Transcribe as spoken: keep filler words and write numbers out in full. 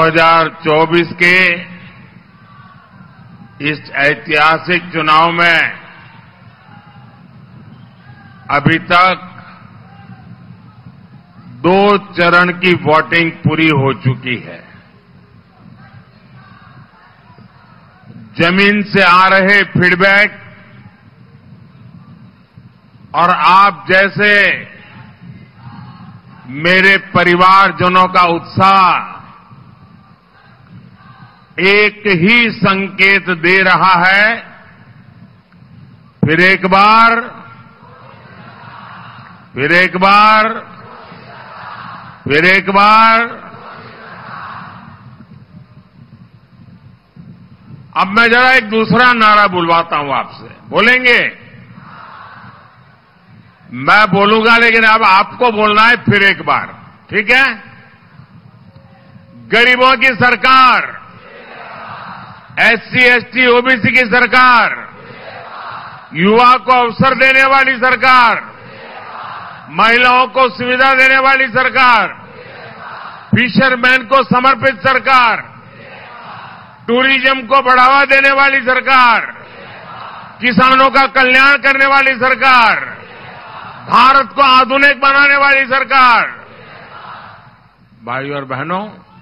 हज़ार चौबीस के इस ऐतिहासिक चुनाव में अभी तक दो चरण की वोटिंग पूरी हो चुकी है। जमीन से आ रहे फीडबैक और आप जैसे मेरे परिवारजनों का उत्साह एक ही संकेत दे रहा है, फिर एक बार फिर एक बार फिर एक बार अब मैं जरा एक दूसरा नारा बुलवाता हूं आपसे। बोलेंगे? मैं बोलूंगा, लेकिन अब आपको बोलना है फिर एक बार, ठीक है? गरीबों की सरकार, एससी एसटी ओबीसी की सरकार, युवा को अवसर देने वाली सरकार, महिलाओं को सुविधा देने वाली सरकार, फिशरमैन को समर्पित सरकार, टूरिज्म को बढ़ावा देने वाली सरकार, किसानों का कल्याण करने वाली सरकार, भारत को आधुनिक बनाने वाली सरकार। भाइयों और बहनों,